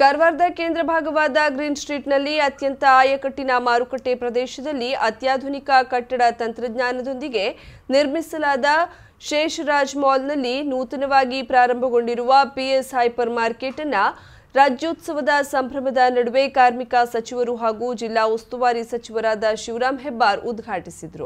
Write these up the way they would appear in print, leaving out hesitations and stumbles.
ಕಾರವಾರದ ಕೇಂದ್ರ ಭಾಗವಾದ ಗ್ರೀನ್ ಸ್ಟ್ರೀಟ್ನಲ್ಲಿ ಅತ್ಯಂತ ಆಯಕಟ್ಟಿನ ಮಾರುಕಟ್ಟೆ ಪ್ರದೇಶದಲ್ಲಿ ಅತ್ಯಾಧುನಿಕ ಕಟ್ಟಡ ತಂತ್ರಜ್ಞಾನದೊಂದಿಗೆ ನಿರ್ಮಿಸಲಾದ ಶೇಷರಾಜ್ ಮಾಲ್ನಲ್ಲಿ ನೂತನವಾಗಿ ಪ್ರಾರಂಭಗೊಂಡಿರುವ ಪಿಎಸ್ ಹೈಪರ್ ಮಾರ್ಕೆಟ್ ಅನ್ನು ರಾಜ್ಯೋತ್ಸವದ ಸಂಭ್ರಮದ ನಡುವೆ ಕಾರ್ಮಿಕ ಸಚಿವರು ಹಾಗೂ ಜಿಲ್ಲಾ ಉಸ್ತುವಾರಿ ಸಚಿವರಾದ ಶಿವರಾಂ ಹೆಬ್ಬಾರ್ ಉದ್ಘಾಟಿಸಿದರು.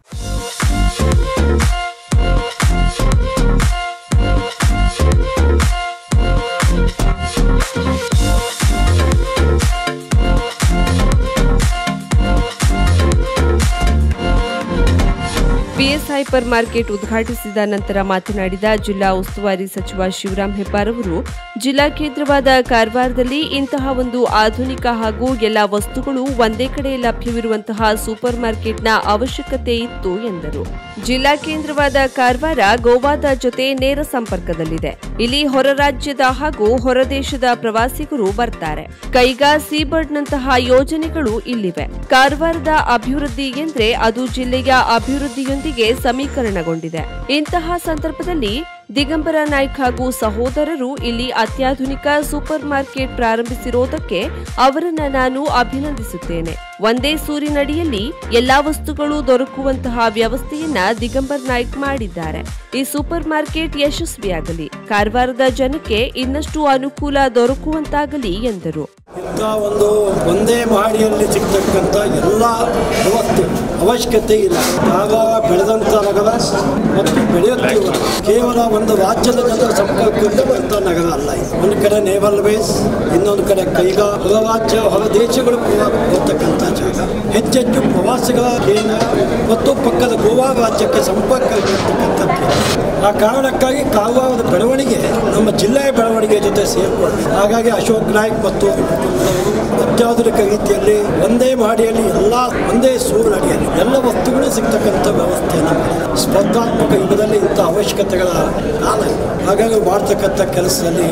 ಪಿಎಸ್ ಹೈಪರ್ ಮಾರ್ಕೆಟ್ ಉದ್ಘಾಟಿಸಿದ ನಂತರ ಮಾತನಾಡಿದ ಜಿಲ್ಲಾ ಉಸ್ತುವಾರಿ ಸಚಿವ ಶಿವರಾಂ ಹೆಬ್ಬಾರ್ ಅವರು, ಜಿಲ್ಲಾ ಕೇಂದ್ರವಾದ ಕಾರವಾರದಲ್ಲಿ ಇಂತಹ ಒಂದು ಆಧುನಿಕ ಹಾಗೂ ಎಲ್ಲ ವಸ್ತುಗಳು ಒಂದೇ ಕಡೆ ಲಭ್ಯವಿರುವಂತಹ ಸೂಪರ್ ಮಾರ್ಕೆಟ್ನ ಅವಶ್ಯಕತೆ ಇತ್ತು ಎಂದರು. ಜಿಲ್ಲಾ ಕೇಂದ್ರವಾದ ಕಾರವಾರ ಗೋವಾದ ಜೊತೆ ನೇರ ಸಂಪರ್ಕದಲ್ಲಿದೆ. ಇಲ್ಲಿ ಹೊರ ರಾಜ್ಯದ ಹಾಗೂ ಹೊರದೇಶದ ಪ್ರವಾಸಿಗರು ಬರ್ತಾರೆ. ಕೈಗಾ ಸೀಬರ್ಡ್ನಂತಹ ಯೋಜನೆಗಳು ಇಲ್ಲಿವೆ. ಕಾರವಾರದ ಅಭಿವೃದ್ಧಿ ಎಂದ್ರೆ ಅದು ಜಿಲ್ಲೆಯ ಅಭಿವೃದ್ಧಿಯೊಂದಿಗೆ ಸಮೀಕರಣಗೊಂಡಿದೆ. ಇಂತಹ ಸಂದರ್ಭದಲ್ಲಿ ದಿಗಂಬರ ನಾಯ್ಕ್ ಹಾಗೂ ಸಹೋದರರು ಇಲ್ಲಿ ಅತ್ಯಾಧುನಿಕ ಸೂಪರ್ ಮಾರ್ಕೆಟ್ ಪ್ರಾರಂಭಿಸಿರುವುದಕ್ಕೆ ಅವರನ್ನ ನಾನು ಅಭಿನಂದಿಸುತ್ತೇನೆ. ಒಂದೇ ಸೂರಿನಡಿಯಲ್ಲಿ ಎಲ್ಲಾ ವಸ್ತುಗಳು ದೊರಕುವಂತಹ ವ್ಯವಸ್ಥೆಯನ್ನ ದಿಗಂಬರ್ ನಾಯ್ಕ್ ಮಾಡಿದ್ದಾರೆ. ಈ ಸೂಪರ್ ಮಾರ್ಕೆಟ್ ಯಶಸ್ವಿಯಾಗಲಿ, ಕಾರವಾರದ ಜನಕ್ಕೆ ಇನ್ನಷ್ಟು ಅನುಕೂಲ ದೊರಕುವಂತಾಗಲಿ ಎಂದರು. ಒಂದು ಒಂದೇ ಮಹಡಿಯಲ್ಲಿ ಸಿಗ್ತಕ್ಕಂಥ ಎಲ್ಲ ವ್ಯವಸ್ಥೆ ಅವಶ್ಯಕತೆ ಇಲ್ಲ. ಆಗ ಬೆಳೆದಂಥ ನಗರ ಮತ್ತು ಬೆಳೆಯುತ್ತಿರುವ ಕೇವಲ ಒಂದು ರಾಜ್ಯದ ಜನರ ಸಂಪರ್ಕ ಇರ್ತಕ್ಕಂಥ ನಗರ ಅಲ್ಲ. ಒಂದು ಕಡೆ ನೇವಲ್ ಬೇಸ್, ಇನ್ನೊಂದು ಕಡೆ ಕೈಗಾ, ಹೊರ ರಾಜ್ಯ ಹೊರ ದೇಶಗಳು ಬರ್ತಕ್ಕಂಥ ಜಾಗ, ಹೆಚ್ಚೆಚ್ಚು ಪ್ರವಾಸಿಗರ ಕೇಂದ್ರ ಮತ್ತು ಪಕ್ಕದ ಗೋವಾ ರಾಜ್ಯಕ್ಕೆ ಸಂಪರ್ಕ ಇರತಕ್ಕಂಥದ್ದು. ಆ ಕಾರಣಕ್ಕಾಗಿ ಕಾರವಾರದ ಬೆಳವಣಿಗೆ ನಮ್ಮ ಜಿಲ್ಲೆಯ ಬೆಳವಣಿಗೆ ಜೊತೆ ಸೇರಿಕೊಂಡು, ಹಾಗಾಗಿ ಅಶೋಕ್ ನಾಯ್ಕ್ ಮತ್ತು ಅತ್ಯಾಧುನಿಕ ರೀತಿಯಲ್ಲಿ ಒಂದೇ ಮಹಡಿಯಲ್ಲಿ ಎಲ್ಲ ಒಂದೇ ಸೂರಿನಡಿಯಲ್ಲಿ ಎಲ್ಲ ವಸ್ತುಗಳು ಸಿಗ್ತಕ್ಕಂಥ ವ್ಯವಸ್ಥೆಯನ್ನು ಸ್ಪರ್ಧಾತ್ಮಕ ಯುಗದಲ್ಲಿ ಇಂಥ ಅವಶ್ಯಕತೆಗಳ ಕಾಲ. ಹಾಗಾಗಿ ಮಾಡ್ತಕ್ಕಂಥ ಕೆಲಸದಲ್ಲಿ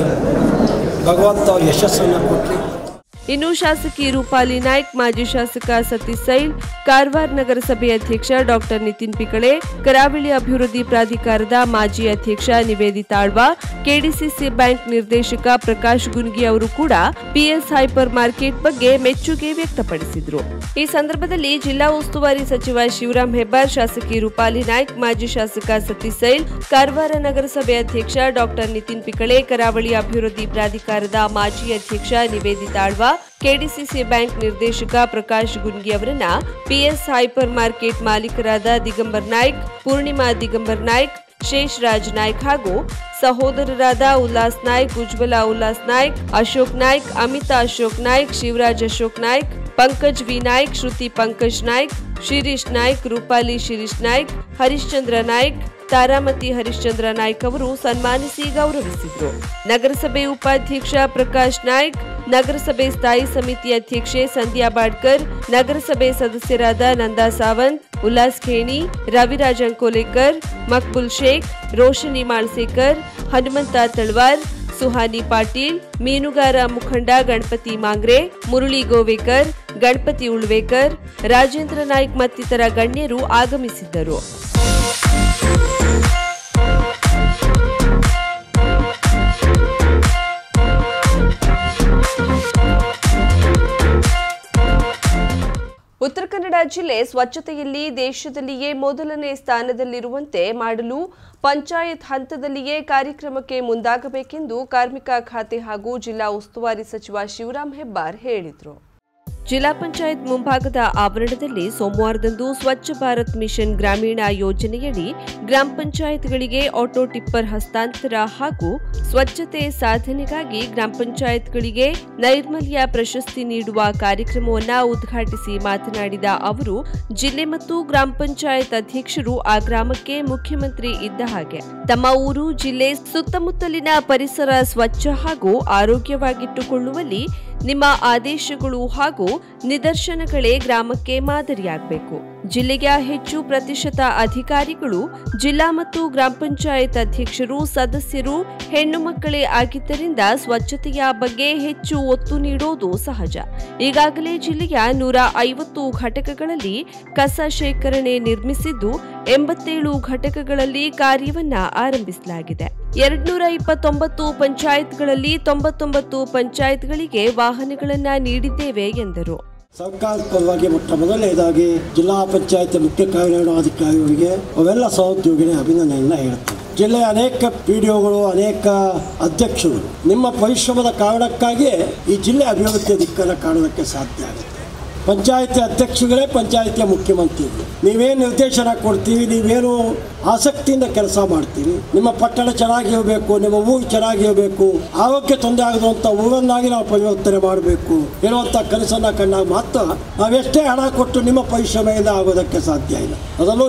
ಭಗವಂತ ಯಶಸ್ಸನ್ನು ಕೊಟ್ಟರು. ಇನ್ನು ಶಾಸಕಿ ರೂಪಾಲಿ ನಾಯ್ಕ್, ಮಾಜಿ ಶಾಸಕ ಸತೀಶ್ ಸೈಲ್, ಕಾರವಾರ ನಗರಸಭೆ ಅಧ್ಯಕ್ಷ ಡಾಕ್ಟರ್ ನಿತಿನ್ ಪಿಕಳೆ, ಕರಾವಳಿ ಅಭಿವೃದ್ಧಿ ಪ್ರಾಧಿಕಾರದ ಮಾಜಿ ಅಧ್ಯಕ್ಷ ನಿವೇದಿತಾ ಆಳ್ವಾ, ಕೆಡಿಸಿಸಿ ಬ್ಯಾಂಕ್ ನಿರ್ದೇಶಕ ಪ್ರಕಾಶ್ ಗುನ್ಗಿ ಅವರು ಕೂಡ ಪಿಎಸ್ ಹೈಪರ್ ಮಾರ್ಕೆಟ್ ಬಗ್ಗೆ ಮೆಚ್ಚುಗೆ ವ್ಯಕ್ತಪಡಿಸಿದರು. ಈ ಸಂದರ್ಭದಲ್ಲಿ ಜಿಲ್ಲಾ ಉಸ್ತುವಾರಿ ಸಚಿವ ಶಿವರಾಂ ಹೆಬ್ಬಾರ್, ಶಾಸಕಿ ರೂಪಾಲಿ ನಾಯ್ಕ್, ಮಾಜಿ ಶಾಸಕ ಸತೀಶ್ ಸೈಲ್, ಕಾರವಾರ ನಗರಸಭೆ ಅಧ್ಯಕ್ಷ ಡಾಕ್ಟರ್ ನಿತಿನ್ ಪಿಕಳೆ, ಕರಾವಳಿ ಅಭಿವೃದ್ಧಿ ಪ್ರಾಧಿಕಾರದ ಮಾಜಿ ಅಧ್ಯಕ್ಷ ನಿವೇದಿತಾ ಆಳ್ವಾ, ಕೆಡಿಸಿಸಿ ಬ್ಯಾಂಕ್ ನಿರ್ದೇಶಕ ಪ್ರಕಾಶ್ ಗುನ್ಗಿ ಅವರನ್ನ ಪಿಎಸ್ ಹೈಪರ್ ಮಾರ್ಕೆಟ್ ಮಾಲೀಕರಾದ ದಿಗಂಬರ್ ನಾಯ್ಕ್, ಪೂರ್ಣಿಮಾ ದಿಗಂಬರ್ ನಾಯ್ಕ್, ಶೇಷರಾಜ್ ನಾಯ್ಕ್ ಹಾಗೂ ಸಹೋದರರಾದ ಉಲ್ಲಾಸ್ ನಾಯ್ಕ್, ಉಜ್ವಲ ಉಲ್ಲಾಸ್ ನಾಯ್ಕ್, ಅಶೋಕ್ ನಾಯ್ಕ್, ಅಮಿತಾ ಅಶೋಕ್ ನಾಯ್ಕ್, ಶಿವರಾಜ್ ಅಶೋಕ್ ನಾಯ್ಕ್, ಪಂಕಜ್ ವಿ ನಾಯ್ಕ್, ಶ್ರುತಿ ಪಂಕಜ್ ನಾಯ್ಕ್, ಶಿರೀಶ್ ನಾಯ್ಕ್, ರೂಪಾಲಿ ಶಿರೀಶ್ ನಾಯ್ಕ್, ಹರಿಶ್ಚಂದ್ರ ನಾಯ್ಕ್, ತಾರಾಮತಿ ಹರಿಶ್ಚಂದ್ರ ನಾಯ್ಕ್ ಅವರು ಸನ್ಮಾನಿಸಿ ಗೌರವಿಸಿದರು. ನಗರಸಭೆ ಉಪಾಧ್ಯಕ್ಷ ಪ್ರಕಾಶ್ ನಾಯ್ಕ್, ನಗರಸಭೆ ಸ್ಥಾಯಿ ಸಮಿತಿ ಅಧ್ಯಕ್ಷೆ ಸಂಧ್ಯಾ ಬಾಡ್ಕರ್, ನಗರಸಭೆ ಸದಸ್ಯರಾದ ನಂದಾ ಸಾವಂತ್, ಉಲ್ಲಾಸ್ ಖೇಣಿ, ರವಿರಾಜ್ ಅಂಕೋಲೇಕರ್, ಮಕ್ಬುಲ್ ಶೇಖ್, ರೋಶನಿ ಮಾಳ್ಸೇಕರ್, ಹನುಮಂತ ತಳವಾರ್, ಸುಹಾನಿ ಪಾಟೀಲ್, ಮೀನುಗಾರ ಮುಖಂಡ ಗಣಪತಿ ಮಾಂಗ್ರೆ, ಮುರಳಿ ಗೋವೇಕರ್, ಗಣಪತಿ ಉಳ್ವೇಕರ್, ರಾಜೇಂದ್ರ ನಾಯ್ಕ್ ಮತ್ತಿತರ ಗಣ್ಯರು ಆಗಮಿಸಿದ್ದರು. ಉತ್ತರ ಕನ್ನಡ ಜಿಲ್ಲೆ ಸ್ವಚ್ಛತೆಯಲ್ಲಿ ದೇಶದಲ್ಲಿಯೇ ಮೊದಲನೇ ಸ್ಥಾನದಲ್ಲಿರುವಂತೆ ಮಾಡಲು ಪಂಚಾಯತ್ ಹಂತದಲ್ಲಿಯೇ ಕಾರ್ಯಕ್ರಮಕ್ಕೆ ಮುಂದಾಗಬೇಕೆಂದು ಕಾರ್ಮಿಕ ಖಾತೆ ಹಾಗೂ ಜಿಲ್ಲಾ ಉಸ್ತುವಾರಿ ಸಚಿವ ಶಿವರಾಂ ಹೆಬ್ಬಾರ್ ಹೇಳಿದರು. ಜಿಲ್ಲಾ ಪಂಚಾಯತ್ ಮುಂಭಾಗದ ಆವರಣದಲ್ಲಿ ಸೋಮವಾರದಂದು ಸ್ವಚ್ಛ ಭಾರತ್ ಮಿಷನ್ ಗ್ರಾಮೀಣ ಯೋಜನೆಯಡಿ ಗ್ರಾಮ ಪಂಚಾಯತ್ಗಳಿಗೆ ಆಟೋ ಟಿಪ್ಪರ್ ಹಸ್ತಾಂತರ ಹಾಗೂ ಸ್ವಚ್ಛತೆ ಸಾಧನೆಗಾಗಿ ಗ್ರಾಮ ಪಂಚಾಯತ್ಗಳಿಗೆ ನೈರ್ಮಲ್ಯ ಪ್ರಶಸ್ತಿ ನೀಡುವ ಕಾರ್ಯಕ್ರಮವನ್ನು ಉದ್ಘಾಟಿಸಿ ಮಾತನಾಡಿದ ಅವರು, ಜಿಲ್ಲೆ ಮತ್ತು ಗ್ರಾಮ ಪಂಚಾಯತ್ ಅಧ್ಯಕ್ಷರು ಆ ಗ್ರಾಮಕ್ಕೆ ಮುಖ್ಯಮಂತ್ರಿ ಇದ್ದ ಹಾಗೆ. ತಮ್ಮ ಊರು, ಜಿಲ್ಲೆ, ಸುತ್ತಮುತ್ತಲಿನ ಪರಿಸರ ಸ್ವಚ್ಛ ಹಾಗೂ ಆರೋಗ್ಯವಾಗಿಟ್ಟುಕೊಳ್ಳುವಲ್ಲಿ ನಿಮ್ಮ ಆದೇಶಗಳು ಹಾಗೂ ನಿದರ್ಶನಗಳೇ ಗ್ರಾಮಕ್ಕೆ ಮಾದರಿಯಾಗಬೇಕು. ಜಿಲ್ಲೆಯ ಹೆಚ್ಚು ಪ್ರತಿಶತ ಅಧಿಕಾರಿಗಳು ಜಿಲ್ಲಾ ಮತ್ತು ಗ್ರಾಮ ಪಂಚಾಯತ್ ಅಧ್ಯಕ್ಷರು ಸದಸ್ಯರು ಹೆಣ್ಣು ಮಕ್ಕಳೇ ಆಗಿದ್ದರಿಂದ ಸ್ವಚ್ಛತೆಯ ಬಗ್ಗೆ ಹೆಚ್ಚು ಒತ್ತು ನೀಡುವುದು ಸಹಜ. ಈಗಾಗಲೇ ಜಿಲ್ಲೆಯ 150 ಘಟಕಗಳಲ್ಲಿ ಕಸ ಶೇಖರಣೆ ನಿರ್ಮಿಸಿದ್ದು 87 ಘಟಕಗಳಲ್ಲಿ ಕಾರ್ಯವನ್ನ ಆರಂಭಿಸಲಾಗಿದೆ. 229 ಪಂಚಾಯತ್ಗಳಲ್ಲಿ 99 ಪಂಚಾಯತ್ಗಳಿಗೆ ವಾಹನಗಳನ್ನು ನೀಡಿದ್ದೇವೆ ಎಂದರು. ಸರ್ಕಾರದ ಪರವಾಗಿ ಮೊಟ್ಟ ಮೊದಲನೇದಾಗಿ ಜಿಲ್ಲಾ ಪಂಚಾಯತ್ ಮುಖ್ಯ ಕಾರ್ಯನಿರ್ವಹಣಾಧಿಕಾರಿಗಳಿಗೆ ಅವೆಲ್ಲ ಸಹೋದ್ಯೋಗಿಗಳೇ ಅಭಿನಂದನೆಯನ್ನು ಹೇಳುತ್ತೇವೆ. ಜಿಲ್ಲೆಯ ಅನೇಕ ಪಿಡಿಒಗಳು, ಅನೇಕ ಅಧ್ಯಕ್ಷರು ನಿಮ್ಮ ಪರಿಶ್ರಮದ ಕಾರಣಕ್ಕಾಗಿಯೇ ಈ ಜಿಲ್ಲೆ ಅಭಿವೃದ್ಧಿಯ ದಿಕ್ಕನ್ನು ಕಾಣೋದಕ್ಕೆ ಸಾಧ್ಯ ಆಗುತ್ತೆ. ಪಂಚಾಯತಿ ಅಧ್ಯಕ್ಷಗಳೇ ಪಂಚಾಯತಿಯ ಮುಖ್ಯಮಂತ್ರಿಗಳು. ನೀವೇನು ನಿರ್ದೇಶನ ಕೊಡ್ತೀವಿ, ನೀವೇನು ಆಸಕ್ತಿಯಿಂದ ಕೆಲಸ ಮಾಡ್ತೀವಿ, ನಿಮ್ಮ ಪಟ್ಟಣ ಚೆನ್ನಾಗಿರಬೇಕು, ನಿಮ್ಮ ಊರು ಚೆನ್ನಾಗಿರಬೇಕು, ಆರೋಗ್ಯ ತೊಂದರೆ ಆಗದಂಥ ಊರನ್ನಾಗಿ ನಾವು ಪರಿವರ್ತನೆ ಮಾಡಬೇಕು ಹೇಳುವಂಥ ಕನಸನ್ನು ಕಂಡಾಗ ಮಾತ್ರ ನಾವೆಷ್ಟೇ ಹಣ ಕೊಟ್ಟು ನಿಮ್ಮ ಪರಿಶ್ರಮದಿಂದ ಆಗೋದಕ್ಕೆ ಸಾಧ್ಯ ಇಲ್ಲ. ಅದರಲ್ಲೂ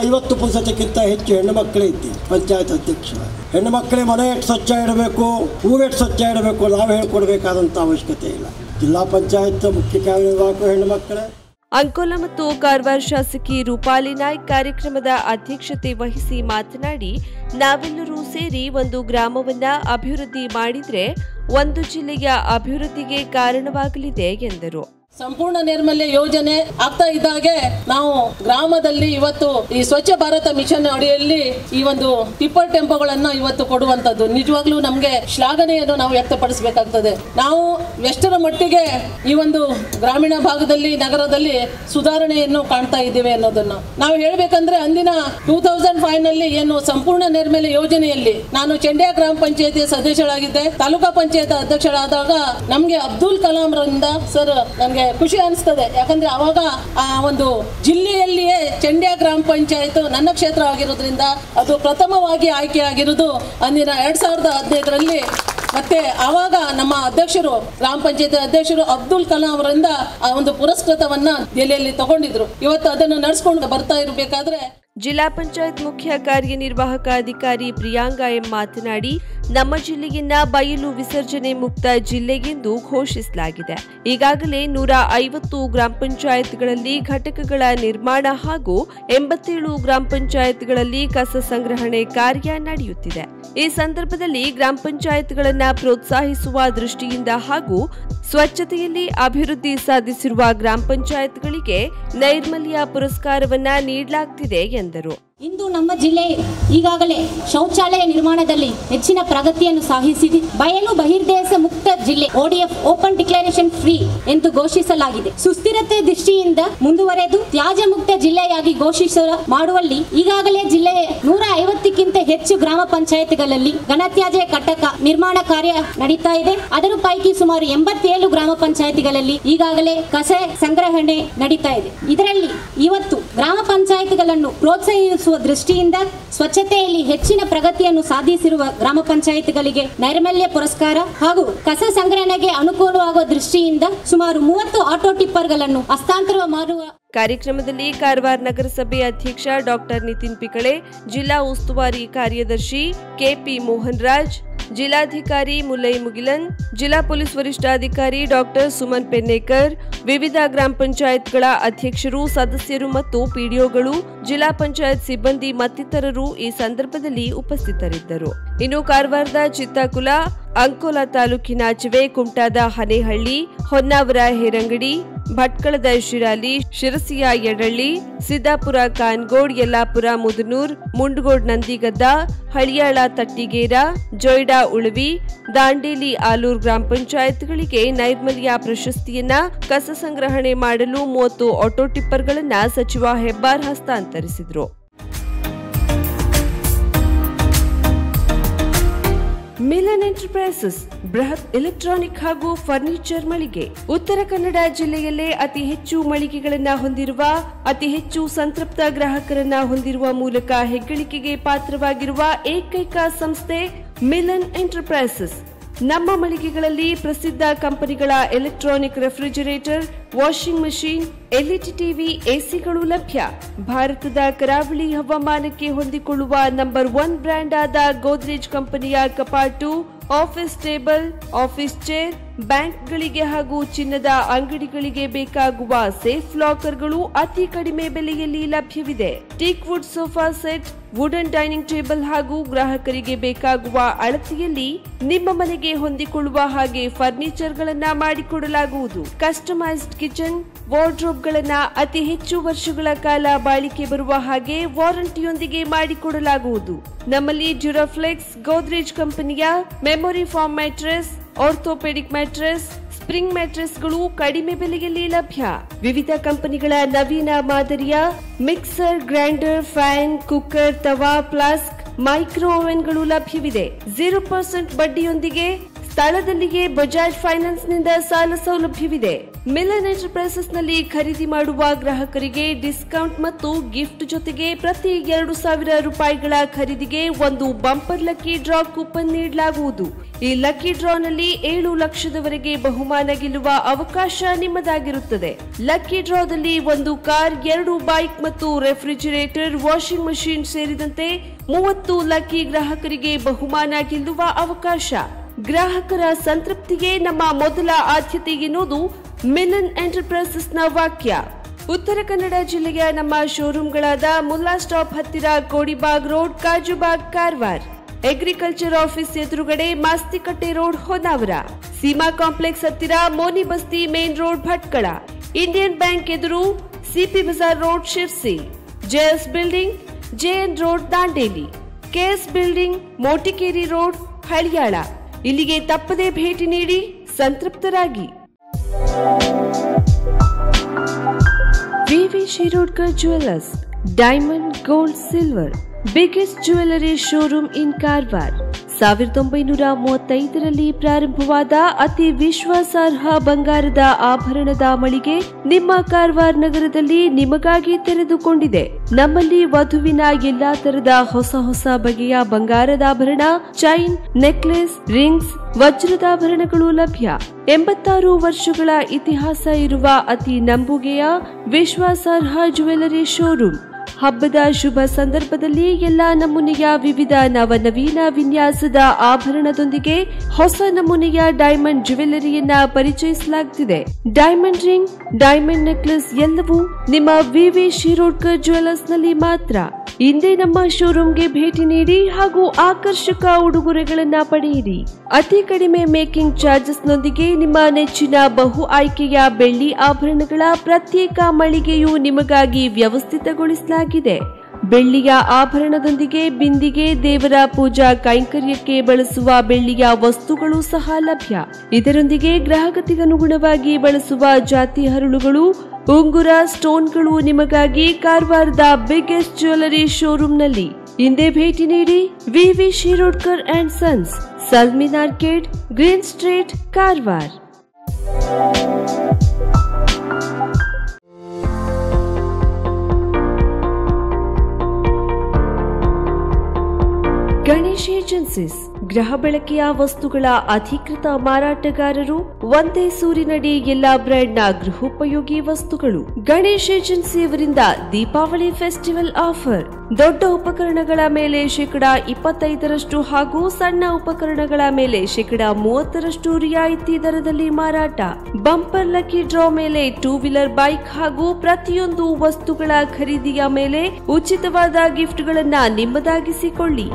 50% ಹೆಚ್ಚು ಹೆಣ್ಣು ಮಕ್ಕಳೇ ಇದ್ದೀವಿ ಪಂಚಾಯತ್ ಅಧ್ಯಕ್ಷರು. ಹೆಣ್ಣು ಮಕ್ಕಳೇ ಮನೆ ಎಷ್ಟು ಸ್ವಚ್ಛ ಇಡಬೇಕು, ಊರು ಎಷ್ಟು ಸ್ವಚ್ಛ ಇಡಬೇಕು ನಾವು ಹೇಳ್ಕೊಡ್ಬೇಕಾದಂಥ ಅವಶ್ಯಕತೆ ಇಲ್ಲ. ಜಿಲ್ಲಾ ಪಂಚಾಯತ್ ಮುಖ್ಯ ಕಾರ್ಯನಿರ್ವಾಹಕರು ಹೆಣ್ಣು ಮಕ್ಕಳೇ. ಅಂಕೋಲಾ ಮತ್ತು ಕಾರವಾರ ಶಾಸಕಿ ರೂಪಾಲಿ ನಾಯ್ಕ್ ಕಾರ್ಯಕ್ರಮದ ಅಧ್ಯಕ್ಷತೆ ವಹಿಸಿ ಮಾತನಾಡಿ, ನಾವೆಲ್ಲರೂ ಸೇರಿ ಒಂದು ಗ್ರಾಮವನ್ನ ಅಭಿವೃದ್ಧಿ ಮಾಡಿದ್ರೆ ಒಂದು ಜಿಲ್ಲೆಯ ಅಭಿವೃದ್ಧಿಗೆ ಕಾರಣವಾಗಲಿದೆ ಎಂದರು. ಸಂಪೂರ್ಣ ನೈರ್ಮಲ್ಯ ಯೋಜನೆ ಆಗ್ತಾ ಇದ್ದಾಗೆ ನಾವು ಗ್ರಾಮದಲ್ಲಿ ಇವತ್ತು ಈ ಸ್ವಚ್ಛ ಭಾರತ ಮಿಷನ್ ಅಡಿಯಲ್ಲಿ ಈ ಒಂದು ಟಿಪ್ಪರ್ ಟೆಂಪೋಗಳನ್ನ ಇವತ್ತು ಕೊಡುವಂತದ್ದು ನಿಜವಾಗ್ಲೂ ನಮ್ಗೆ ಶ್ಲಾಘನೆಯನ್ನು ನಾವು ವ್ಯಕ್ತಪಡಿಸಬೇಕಾಗ್ತದೆ. ನಾವು ಎಷ್ಟರ ಮಟ್ಟಿಗೆ ಈ ಒಂದು ಗ್ರಾಮೀಣ ಭಾಗದಲ್ಲಿ ನಗರದಲ್ಲಿ ಸುಧಾರಣೆಯನ್ನು ಕಾಣ್ತಾ ಇದ್ದೇವೆ ಅನ್ನೋದನ್ನ ನಾವು ಹೇಳ್ಬೇಕಂದ್ರೆ ಅಂದಿನ 2005 ನಲ್ಲಿ ಏನು ಸಂಪೂರ್ಣ ನೈರ್ಮಲ್ಯ ಯೋಜನೆಯಲ್ಲಿ ನಾನು ಚೆಂಡ್ಯಾ ಗ್ರಾಮ ಪಂಚಾಯತಿ ಸದಸ್ಯರಾಗಿದ್ದೆ. ತಾಲೂಕಾ ಪಂಚಾಯತ್ ಅಧ್ಯಕ್ಷರಾದಾಗ ನಮ್ಗೆ ಅಬ್ದುಲ್ ಕಲಾಂ ರಿಂದ ಸರ್ ನನಗೆ ಖುಷಿ ಅನಿಸ್ತದೆ. ಯಾಕಂದ್ರೆ ಅವಾಗ ಆ ಒಂದು ಜಿಲ್ಲೆಯಲ್ಲಿಯೇ ಚೆಂಡ್ಯಾ ಗ್ರಾಮ ಪಂಚಾಯತ್ ನನ್ನ ಕ್ಷೇತ್ರ ಆಗಿರೋದ್ರಿಂದ ಅದು ಪ್ರಥಮವಾಗಿ ಆಯ್ಕೆ ಆಗಿರುವುದು ಅಂದಿನ 2015ರಲ್ಲಿ. ಮತ್ತೆ ಆವಾಗ ನಮ್ಮ ಅಧ್ಯಕ್ಷರು ಗ್ರಾಮ ಪಂಚಾಯತ್ ಅಧ್ಯಕ್ಷರು ಅಬ್ದುಲ್ ಕಲಾಂ ಅವರಿಂದ ಆ ಒಂದು ಪುರಸ್ಕೃತವನ್ನ ದೆಹಲಿಯಲ್ಲಿ ತಗೊಂಡಿದ್ರು. ಇವತ್ತು ಅದನ್ನು ನಡೆಸ್ಕೊಂಡು ಬರ್ತಾ ಇರಬೇಕಾದ್ರೆ ಜಿಲ್ಲಾ ಪಂಚಾಯತ್ ಮುಖ್ಯ ಕಾರ್ಯನಿರ್ವಾಹಕ ಅಧಿಕಾರಿ ಪ್ರಿಯಾಂಗಾ ಎಂ ಮಾತನಾಡಿ, ನಮ್ಮ ಜಿಲ್ಲೆಯನ್ನ ಬಯಲು ವಿಸರ್ಜನೆ ಮುಕ್ತ ಜಿಲ್ಲೆಗೆಂದು ಘೋಷಿಸಲಾಗಿದೆ. ಈಗಾಗಲೇ 150 ಗ್ರಾಮ ಪಂಚಾಯತ್ಗಳಲ್ಲಿ ಘಟಕಗಳ ನಿರ್ಮಾಣ ಹಾಗೂ 87 ಗ್ರಾಮ ಪಂಚಾಯತ್ಗಳಲ್ಲಿ ಕಸ ಸಂಗ್ರಹಣೆ ಕಾರ್ಯ ನಡೆಯುತ್ತಿದೆ. ಈ ಸಂದರ್ಭದಲ್ಲಿ ಗ್ರಾಮ ಪಂಚಾಯತ್ಗಳನ್ನ ಪ್ರೋತ್ಸಾಹಿಸುವ ದೃಷ್ಟಿಯಿಂದ ಹಾಗೂ ಸ್ವಚ್ಛತೆಯಲ್ಲಿ ಅಭಿವೃದ್ಧಿ ಸಾಧಿಸಿರುವ ಗ್ರಾಮ ಪಂಚಾಯತ್ಗಳಿಗೆ ನೈರ್ಮಲ್ಯ ಪುರಸ್ಕಾರವನ್ನ ನೀಡಲಾಗುತ್ತಿದೆ ಎಂದರು. ಇಂದು ನಮ್ಮ ಜಿಲ್ಲೆ ಈಗಾಗಲೇ ಶೌಚಾಲಯ ನಿರ್ಮಾಣದಲ್ಲಿ ಹೆಚ್ಚಿನ ಪ್ರಗತಿಯನ್ನು ಸಾಧಿಸಿದೆ. ಬಯಲು ಬಹಿರ್ದೇಶ ಮುಕ್ತ ಜಿಲ್ಲೆ ODF ಓಪನ್ ಡಿಕ್ಲರೇಷನ್ ಫ್ರೀ ಎಂದು ಘೋಷಿಸಲಾಗಿದೆ. ಸುಸ್ಥಿರತೆ ದೃಷ್ಟಿಯಿಂದ ಮುಂದುವರೆದು ತ್ಯಾಜ್ಯ ಮುಕ್ತ ಜಿಲ್ಲೆಯಾಗಿ ಮಾಡುವಲ್ಲಿ ಈಗಾಗಲೇ ಜಿಲ್ಲೆಯ 150ಕ್ಕಿಂತ ಹೆಚ್ಚು ಗ್ರಾಮ ಪಂಚಾಯತ್ಗಳಲ್ಲಿ ಘನತ್ಯಾಜ್ಯ ಘಟಕ ನಿರ್ಮಾಣ ಕಾರ್ಯ ನಡೀತಾ ಇದೆ. ಅದರ ಪೈಕಿ ಸುಮಾರು 87 ಗ್ರಾಮ ಪಂಚಾಯತ್ಗಳಲ್ಲಿ ಈಗಾಗಲೇ ಕಸ ಸಂಗ್ರಹಣೆ ನಡೀತಾ ಇದೆ. ಇದರಲ್ಲಿ ಇವತ್ತು ಗ್ರಾಮ ಪಂಚಾಯತ್ಗಳನ್ನು ಪ್ರೋತ್ಸಾಹಿಸುವ ದೃಷ್ಟಿಯಿಂದ ಸ್ವಚ್ಛತೆಯಲ್ಲಿ ಹೆಚ್ಚಿನ ಪ್ರಗತಿಯನ್ನು ಸಾಧಿಸಿರುವ ಗ್ರಾಮ ಪಂಚಾಯತ್ಗಳಿಗೆ ನೈರ್ಮಲ್ಯ ಪುರಸ್ಕಾರ ಹಾಗೂ ಕಸ ಸಂಗ್ರಹಣೆಗೆ ಅನುಕೂಲವಾಗುವ ದೃಷ್ಟಿಯಿಂದ ಸುಮಾರು 30 ಆಟೋ ಟಿಪ್ಪರ್ಗಳನ್ನು ಹಸ್ತಾಂತರ ಮಾಡುವ ಕಾರ್ಯಕ್ರಮದಲ್ಲಿ ಕಾರವಾರ ನಗರಸಭೆ ಅಧ್ಯಕ್ಷ ಡಾಕ್ಟರ್ ನಿತಿನ್ ಪಿಕಳೆ, ಜಿಲ್ಲಾ ಉಸ್ತುವಾರಿ ಕಾರ್ಯದರ್ಶಿ ಕೆಪಿ ಮೋಹನ್ ರಾಜ್, ಜಿಲ್ಲಾಧಿಕಾರಿ ಮುಲ್ಲೈ ಮುಗಿಲನ್, ಜಿಲ್ಲಾ ಪೊಲೀಸ್ ವರಿಷ್ಠಾಧಿಕಾರಿ ಡಾಕ್ಟರ್ ಸುಮನ್ ಪೆನ್ನೇಕರ್, ವಿವಿಧ ಗ್ರಾಮ ಪಂಚಾಯತ್ಗಳ ಅಧ್ಯಕ್ಷರು, ಸದಸ್ಯರು ಮತ್ತು ಪಿಡಿಒಗಳು, ಜಿಲ್ಲಾ ಪಂಚಾಯತ್ ಸಿಬ್ಬಂದಿ ಮತ್ತಿತರರು ಈ ಸಂದರ್ಭದಲ್ಲಿ ಉಪಸ್ಥಿತರಿದ್ದರು. ಇನ್ನು ಕಾರವಾರದ ಚಿತ್ತಾಕುಲ, ಅಂಕೋಲಾ ತಾಲೂಕಿನ ಚಿವೆ ಕುಮಟಾದ ಹನೇಹಳ್ಳಿ, ಹೊನ್ನಾವರ ಹೇರಂಗಡಿ, ಭಟ್ಕಳದ ಶಿರಾಲಿ, ಶಿರಸಿಯ ಯಡಳ್ಳಿ, ಸಿದ್ದಾಪುರ ಕಾನ್ಗೋಡ್, ಯಲ್ಲಾಪುರ ಮುದನೂರ್, ಮುಂಡಗೋಡ್ ನಂದಿಗದ್ದ, ಹಳಿಯಾಳ ತಟ್ಟಿಗೇರ, ಜೊಯ್ಡಾ ಉಳವಿ, ದಾಂಡೇಲಿ ಆಲೂರ್ ಗ್ರಾಮ ಪಂಚಾಯತ್ಗಳಿಗೆ ನೈರ್ಮಲ್ಯ ಪ್ರಶಸ್ತಿಯನ್ನ ಕಸ ಸಂಗ್ರಹಣೆ ಮಾಡಲು 30 ಆಟೋ ಟಿಪ್ಪರ್ಗಳನ್ನ ಸಚಿವ ಹೆಬ್ಬಾರ್ ಹಸ್ತಾಂತರಿಸಿದರು. ಮಿಲನ್ ಎಂಟರ್ಪ್ರೈಸಸ್ ಬೃಹತ್ ಎಲೆಕ್ಟ್ರಾನಿಕ್ ಹಾಗೂ ಫರ್ನಿಚರ್ ಮಳಿಗೆ. ಉತ್ತರ ಕನ್ನಡ ಜಿಲ್ಲೆಯಲ್ಲೇ ಅತಿ ಹೆಚ್ಚು ಮಳಿಗೆಗಳನ್ನು ಹೊಂದಿರುವ, ಅತಿ ಹೆಚ್ಚು ಸಂತೃಪ್ತ ಗ್ರಾಹಕರನ್ನ ಹೊಂದಿರುವ ಮೂಲಕ ಹೆಗ್ಗಳಿಕೆಗೆ ಪಾತ್ರವಾಗಿರುವ ಏಕೈಕ ಸಂಸ್ಥೆ ಮಿಲನ್ ಎಂಟರ್ಪ್ರೈಸಸ್. ನಮ್ಮ ಮಳಿಗೆಗಳಲ್ಲಿ ಪ್ರಸಿದ್ಧ ಕಂಪನಿಗಳ electronic refrigerator, washing machine, LED TV, ಎಸಿಗಳು ಲಭ್ಯ. ಭಾರತದ ಕರಾವಳಿ ಹವಾಮಾನಕ್ಕೆ ಹೊಂದಿಕೊಳ್ಳುವ ನಂಬರ್ 1 ಬ್ರ್ಯಾಂಡ್ ಆದ ಗೋದ್ರೇಜ್ ಕಂಪನಿಯ ಕಪಾಟು, ಆಫೀಸ್ ಟೇಬಲ್, ಆಫೀಸ್ ಚೇರ್, ಬ್ಯಾಂಕ್ಗಳಿಗೆ ಹಾಗೂ ಚಿನ್ನದ ಅಂಗಡಿಗಳಿಗೆ ಬೇಕಾಗುವ ಸೇಫ್ ಲಾಕರ್ಗಳು ಅತಿ ಕಡಿಮೆ ಬೆಲೆಯಲ್ಲಿ ಲಭ್ಯವಿದೆ. Teak wood sofa set, wooden dining table ಹಾಗೂ ಗ್ರಾಹಕರಿಗೆ ಬೇಕಾಗುವ ಅಳತೆಯಲ್ಲಿ ನಿಮ್ಮ ಮನೆಗೆ ಹೊಂದಿಕೊಳ್ಳುವ ಹಾಗೆ ಫರ್ನಿಚರ್ಗಳನ್ನ ಮಾಡಿಕೊಡಲಾಗುವುದು. ಕಸ್ಟಮೈಸ್ಡ್ ಕಿಚನ್, ವಾರ್ಡ್ರೋಬ್ಗಳನ್ನ ಅತಿ ಹೆಚ್ಚು ವರ್ಷಗಳ ಕಾಲ ಬಾಳಿಕೆ ಬರುವ ಹಾಗೆ ವಾರಂಟಿಯೊಂದಿಗೆ ಮಾಡಿಕೊಡಲಾಗುವುದು. ನಮ್ಮಲ್ಲಿ ಡ್ಯೂರಾಫ್ಲೆಕ್ಸ್, ಗೋದ್ರೇಜ್ ಕಂಪನಿಯ memory foam mattress, orthopaedic mattress, spring ಮ್ಯಾಟ್ರೆಸ್ಗಳು ಕಡಿಮೆ ಬೆಲೆಯಲ್ಲಿ ಲಭ್ಯ. ವಿವಿಧ ಕಂಪನಿಗಳ ನವೀನ ಮಾದರಿಯ mixer, grinder, fan, cooker, tawa, flask, micro ಓವೆನ್ಗಳು ಲಭ್ಯವಿದೆ. 0% ಬಡ್ಡಿಯೊಂದಿಗೆ ಸ್ಥಳದಲ್ಲಿಯೇ ಬಜಾಜ್ ಫೈನಾನ್ಸ್ ನಿಂದ ಸಾಲ ಸೌಲಭ್ಯವಿದೆ. ಮಿಲನ್ ಎಂಟರ್ಪ್ರೈಸಸ್ ನಲ್ಲಿ ಖರೀದಿ ಮಾಡುವ ಗ್ರಾಹಕರಿಗೆ ಡಿಸ್ಕೌಂಟ್ ಮತ್ತು ಗಿಫ್ಟ್ ಜೊತೆಗೆ ಪ್ರತಿ 2,000 ರೂಪಾಯಿಗಳ ಖರೀದಿಗೆ ಒಂದು ಬಂಪರ್ ಲಕ್ಕಿ ಡ್ರಾ ಕೂಪನ್ ನೀಡಲಾಗುವುದು. ಈ ಲಕ್ಕಿ ಡ್ರಾನಲ್ಲಿ 7 ಲಕ್ಷದವರೆಗೆ ಬಹುಮಾನ ಗೆಲ್ಲುವ ಅವಕಾಶ ನಿಮ್ಮದಾಗಿರುತ್ತದೆ. ಲಕ್ಕಿ ಡ್ರಾದಲ್ಲಿ 1 ಕಾರ್, 2 ಬೈಕ್ ಮತ್ತು ರೆಫ್ರಿಜಿರೇಟರ್, ವಾಷಿಂಗ್ ಮಷೀನ್ ಸೇರಿದಂತೆ 30 ಲಕ್ಕಿ ಗ್ರಾಹಕರಿಗೆ ಬಹುಮಾನ ಗೆಲ್ಲುವ ಅವಕಾಶ. ಗ್ರಾಹಕರ ಸಂತೃಪ್ತಿಗೆ ನಮ್ಮ ಮೊದಲ ಆದ್ಯತೆ ಎನ್ನುವುದು ಮಿಲನ್ ಎಂಟರ್ಪ್ರೈಸಸ್ನ ವಾಕ್ಯ. ಉತ್ತರ ಕನ್ನಡ ಜಿಲ್ಲೆಯ ನಮ್ಮ ಶೋರೂಮ್ಗಳಾದ ಮುಲ್ಲಾ ಸ್ಟಾಪ್ ಹತ್ತಿರ Kodibag road, Kajubag, Karwar, agriculture office ಎದುರುಗಡೆ ಮಾಸ್ತಿಕಟ್ಟೆ ರೋಡ್, ಹೊನ್ನಾವರ, ಸೀಮಾ ಕಾಂಪ್ಲೆಕ್ಸ್ ಹತ್ತಿರ Moni Basti main road, Bhatkal, Indian bank ಎದುರು CP Bazar road, Sirsi, JS building, JN road, Dandeli, KS building, Motikeri road, Haliyal. ಇಲ್ಲಿಗೆ ತಪ್ಪದೆ ಭೇಟಿ ನೀಡಿ ಸಂತೃಪ್ತರಾಗಿ. VV Shirodkar jewellers, diamond, gold, silver, biggest jewellery showroom in Karwar. 1935ರಲ್ಲಿ ಪ್ರಾರಂಭವಾದ ಅತಿ ವಿಶ್ವಾಸಾರ್ಹ ಬಂಗಾರದ ಆಭರಣದ ಮಳಿಗೆ ನಿಮ್ಮ ಕಾರವಾರ ನಗರದಲ್ಲಿ ನಿಮಗಾಗಿ ತೆರೆದುಕೊಂಡಿದೆ. ನಮ್ಮಲ್ಲಿ ವಧುವಿನ ಎಲ್ಲಾ ತರದ ಹೊಸ ಬಗೆಯ ಬಂಗಾರದಾಭರಣ, ಚೈನ್, ನೆಕ್ಲೆಸ್, ರಿಂಗ್ಸ್, ವಜ್ರದಾಭರಣಗಳು ಲಭ್ಯ. 86 ವರ್ಷಗಳ ಇತಿಹಾಸ ಇರುವ ಅತಿ ನಂಬುಗೆಯ ವಿಶ್ವಾಸಾರ್ಹ ಜ್ಯುವೆಲ್ಲರಿ ಶೋರೂಮ್. ಹಬ್ಬದ ಶುಭ ಸಂದರ್ಭದಲ್ಲಿ ಎಲ್ಲಾ ನಮೂನೆಯ ವಿವಿಧ ನವನವೀನ ವಿನ್ಯಾಸದ ಆಭರಣದೊಂದಿಗೆ ಹೊಸ ನಮೂನೆಯ ಡೈಮಂಡ್ ಜ್ಯುವೆಲ್ಲರಿಯನ್ನ ಪರಿಚಯಿಸಲಾಗುತ್ತಿದೆ. ಡೈಮಂಡ್ ರಿಂಗ್, ಡೈಮಂಡ್ ನೆಕ್ಲೆಸ್ ಎಲ್ಲವೂ ನಿಮ್ಮ ವಿವಿ ಶಿರೋಡ್ಕರ್ ಜ್ಯುವೆಲ್ಲರ್ಸ್ ನಲ್ಲಿ ಮಾತ್ರ. ಇಂದೇ ನಮ್ಮ ಶೋರೂಮ್ಗೆ ಭೇಟಿ ನೀಡಿ ಹಾಗೂ ಆಕರ್ಷಕ ಉಡುಗೊರೆಗಳನ್ನ ಪಡೆಯಿರಿ. ಅತಿ ಕಡಿಮೆ ಮೇಕಿಂಗ್ ಚಾರ್ಜಸ್ ನೊಂದಿಗೆ ನಿಮ್ಮ ನೆಚ್ಚಿನ ಬಹು ಆಯ್ಕೆಯ ಬೆಳ್ಳಿ ಆಭರಣಗಳ ಪ್ರತ್ಯೇಕ ಮಳಿಗೆಯು ನಿಮಗಾಗಿ ವ್ಯವಸ್ಥಿತಗೊಳಿಸಲಾಗಿದೆ. ಬೆಳ್ಳಿಯ ಆಭರಣದೊಂದಿಗೆ ಬಿಂದಿಗೆ, ದೇವರ ಪೂಜಾ ಕೈಂಕರ್ಯಕ್ಕೆ ಬಳಸುವ ಬೆಳ್ಳಿಯ ವಸ್ತುಗಳು ಸಹ ಲಭ್ಯ. ಇದರೊಂದಿಗೆ ಗ್ರಾಹಕತೆಗನುಗುಣವಾಗಿ ಬಳಸುವ ಜಾತಿ ಹರಳುಗಳು, ಉಂಗುರ, ಸ್ಟೋನ್ಗಳು ನಿಮಗಾಗಿ ಕಾರವಾರದ ಬಿಗ್ಗೆಸ್ಟ್ ಜ್ಯುವೆಲ್ಲರಿ ಶೋರೂಮ್ನಲ್ಲಿ. ಹಿಂದೆ ಭೇಟಿ ನೀಡಿ. VV Shirodkar and sons, Salmin arcade, green street, Karwar. Ganesh agencies, ಗೃಹ ಬಳಕೆಯ ವಸ್ತುಗಳ ಅಧಿಕೃತ ಮಾರಾಟಗಾರರು. ಒಂದೇ ಸೂರಿನಡಿ ಎಲ್ಲಾ ಬ್ರ್ಯಾಂಡ್ನ ಗೃಹೋಪಯೋಗಿ ವಸ್ತುಗಳು. ಗಣೇಶ್ ಏಜೆನ್ಸಿಯವರಿಂದ ದೀಪಾವಳಿ ಫೆಸ್ಟಿವಲ್ ಆಫರ್. ದೊಡ್ಡ ಉಪಕರಣಗಳ ಮೇಲೆ 25% ಹಾಗೂ ಸಣ್ಣ ಉಪಕರಣಗಳ ಮೇಲೆ 30% ರಿಯಾಯಿತಿ ದರದಲ್ಲಿ ಮಾರಾಟ. ಬಂಪರ್ ಲಕ್ಕಿ ಡ್ರಾ ಮೇಲೆ 2 ವೀಲರ್ ಬೈಕ್ ಹಾಗೂ ಪ್ರತಿಯೊಂದು ವಸ್ತುಗಳ ಖರೀದಿಯ ಮೇಲೆ ಉಚಿತವಾದ ಗಿಫ್ಟ್ಗಳನ್ನ ನಿಮ್ಮದಾಗಿಸಿಕೊಳ್ಳಿ.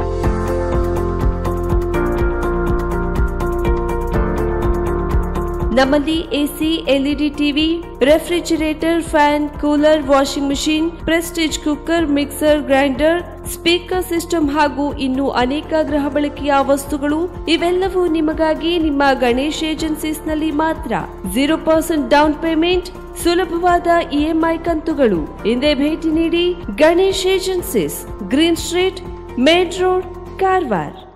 ನಮ್ಮಲ್ಲಿ AC, LED TV, refrigerator, fan, cooler, washing machine, Prestige cooker, mixer, grinder, speaker system ಹಾಗೂ ಇನ್ನೂ ಅನೇಕ ಗೃಹ ಬಳಕೆಯ ವಸ್ತುಗಳು. ಇವೆಲ್ಲವೂ ನಿಮಗಾಗಿ ನಿಮ್ಮ ಗಣೇಶ್ ಏಜೆನ್ಸೀಸ್ ನಲ್ಲಿ ಮಾತ್ರ. 0% ಡೌನ್ ಪೇಮೆಂಟ್, ಸುಲಭವಾದ ಇಎಂಐ ಕಂತುಗಳು. ಹಿಂದೆ ಭೇಟಿ ನೀಡಿ. Ganesh agencies, green street, main road, Karwar.